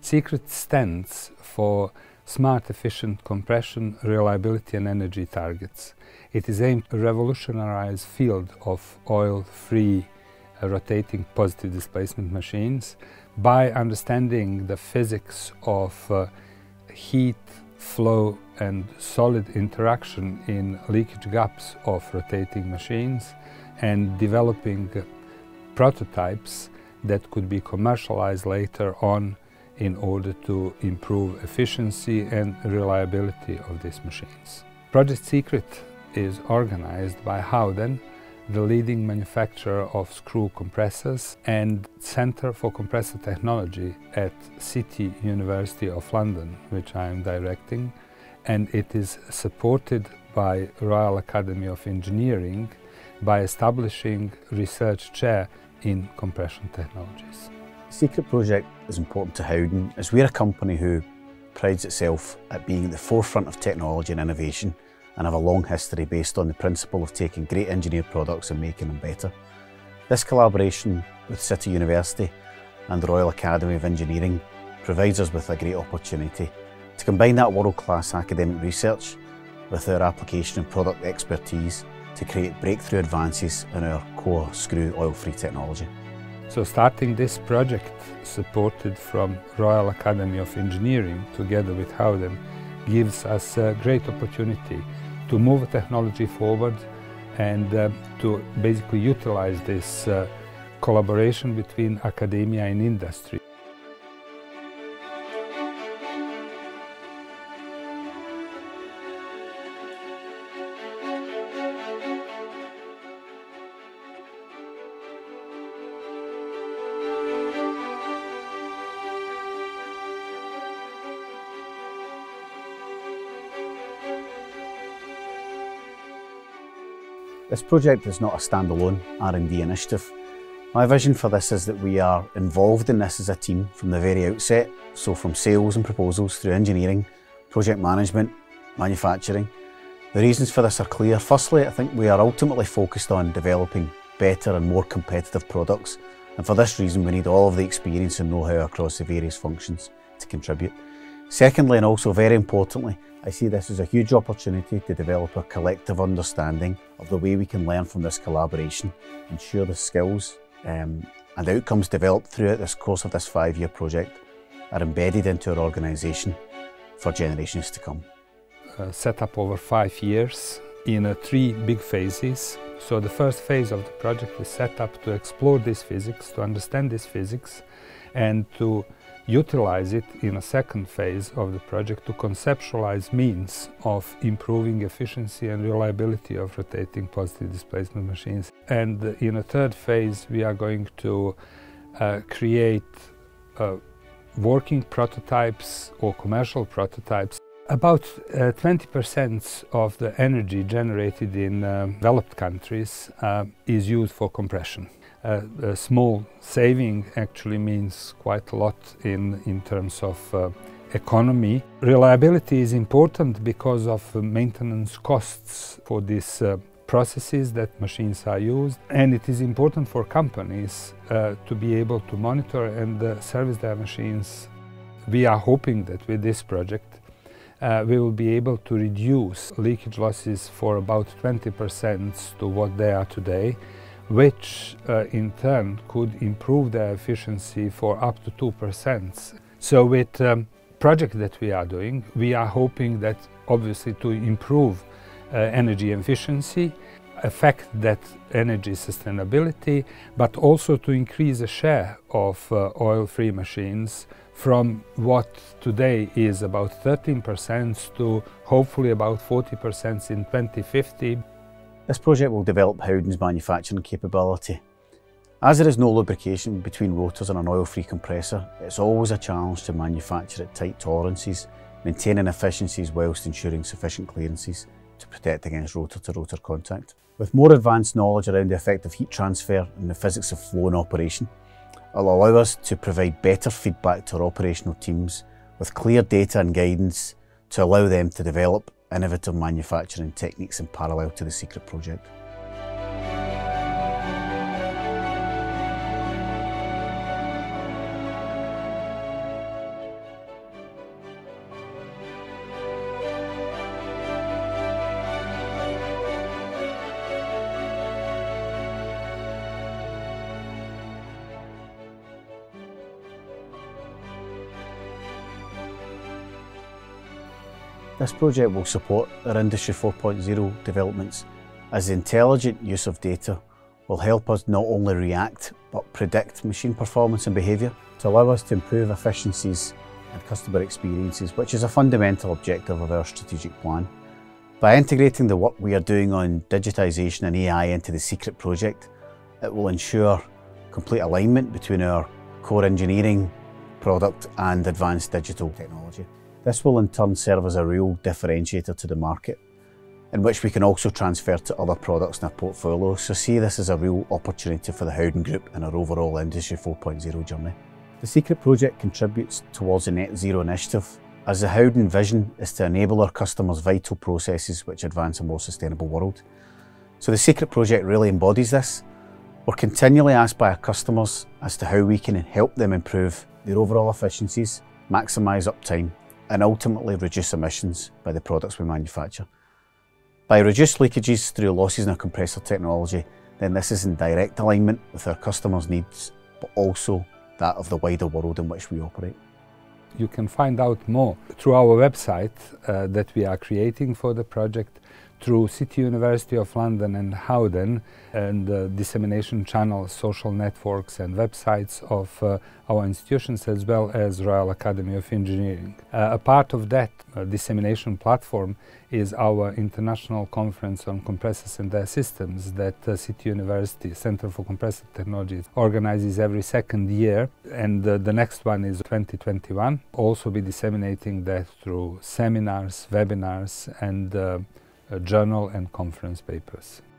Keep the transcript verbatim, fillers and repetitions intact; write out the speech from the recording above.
SECRET stands for Smart Efficient Compression, Reliability and Energy Targets. It is aimed to revolutionize field of oil-free uh, rotating positive displacement machines by understanding the physics of uh, heat, flow and solid interaction in leakage gaps of rotating machines, and developing uh, prototypes that could be commercialized later on in order to improve efficiency and reliability of these machines. Project SECRET is organized by Howden, the leading manufacturer of screw compressors, and Center for Compressor Technology at City University of London, which I am directing, and it is supported by Royal Academy of Engineering by establishing research chair in compression technologies. The SECRET project is important to Howden as we're a company who prides itself at being at the forefront of technology and innovation and have a long history based on the principle of taking great engineered products and making them better. This collaboration with City University and the Royal Academy of Engineering provides us with a great opportunity to combine that world-class academic research with our application and product expertise to create breakthrough advances in our core screw oil-free technology. So starting this project, supported from Royal Academy of Engineering together with Howden, gives us a great opportunity to move technology forward and uh, to basically utilize this uh, collaboration between academia and industry. This project is not a standalone R and D initiative. My vision for this is that we are involved in this as a team from the very outset, so from sales and proposals through engineering, project management, manufacturing. The reasons for this are clear. Firstly, I think we are ultimately focused on developing better and more competitive products, and for this reason we need all of the experience and know-how across the various functions to contribute. Secondly, and also very importantly, I see this as a huge opportunity to develop a collective understanding of the way we can learn from this collaboration, ensure the skills um, and outcomes developed throughout this course of this five-year project are embedded into our organisation for generations to come. Uh, set up over five years in uh, three big phases. So the first phase of the project is set up to explore this physics, to understand this physics, and to utilize it in a second phase of the project to conceptualize means of improving efficiency and reliability of rotating positive displacement machines. And in a third phase we are going to uh, create uh, working prototypes or commercial prototypes. About uh, twenty percent of the energy generated in uh, developed countries uh, is used for compression. Uh, a small saving actually means quite a lot in, in terms of uh, economy. Reliability is important because of uh, maintenance costs for these uh, processes that machines are used, and it is important for companies uh, to be able to monitor and uh, service their machines. We are hoping that with this project Uh, we will be able to reduce leakage losses for about twenty percent to what they are today, which uh, in turn could improve their efficiency for up to two percent. So with the um, project that we are doing, we are hoping that obviously to improve uh, energy efficiency, affect that energy sustainability, but also to increase the share of uh, oil-free machines from what today is about thirteen percent to hopefully about forty percent in twenty fifty. This project will develop Howden's manufacturing capability. As there is no lubrication between rotors on an oil-free compressor, it's always a challenge to manufacture at tight tolerances, maintaining efficiencies whilst ensuring sufficient clearances to protect against rotor-to-rotor contact. With more advanced knowledge around the effect of heat transfer and the physics of flow and operation, it will allow us to provide better feedback to our operational teams with clear data and guidance to allow them to develop innovative manufacturing techniques in parallel to the SECRET project. This project will support our Industry four point oh developments, as the intelligent use of data will help us not only react but predict machine performance and behaviour to allow us to improve efficiencies and customer experiences, which is a fundamental objective of our strategic plan. By integrating the work we are doing on digitisation and A I into the secret project, it will ensure complete alignment between our core engineering, product and advanced digital technology. This will in turn serve as a real differentiator to the market, in which we can also transfer to other products in our portfolio, so see this as a real opportunity for the Howden Group in our overall Industry four point oh journey. The secret project contributes towards the net zero initiative, as the Howden Vision is to enable our customers' vital processes which advance a more sustainable world. So the secret project really embodies this. We're continually asked by our customers as to how we can help them improve their overall efficiencies, maximise uptime and ultimately reduce emissions by the products we manufacture. By reduced leakages through losses in our compressor technology, then this is in direct alignment with our customers' needs, but also that of the wider world in which we operate. You can find out more through our website uh, that we are creating for the project, through City University of London and Howden, and the dissemination channels, social networks and websites of uh, our institutions, as well as Royal Academy of Engineering. Uh, a part of that uh, dissemination platform is our international conference on compressors and their systems that uh, City University Centre for Compressor Technology organizes every second year, and uh, the next one is twenty twenty-one. Also be disseminating that through seminars, webinars and uh, Uh, journal and conference papers.